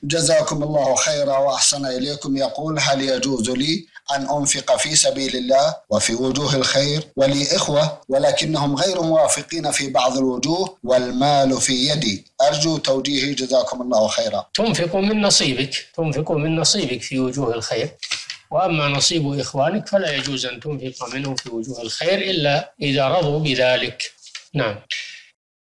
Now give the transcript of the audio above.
جزاكم الله خيرا وأحسن إليكم. يقول: هل يجوز لي أن أنفق في سبيل الله وفي وجوه الخير ولي إخوة ولكنهم غير موافقين في بعض الوجوه والمال في يدي؟ أرجو توجيهي جزاكم الله خيرا. تنفق من نصيبك في وجوه الخير، وأما نصيب إخوانك فلا يجوز أن تنفق منه في وجوه الخير إلا إذا رضوا بذلك. نعم.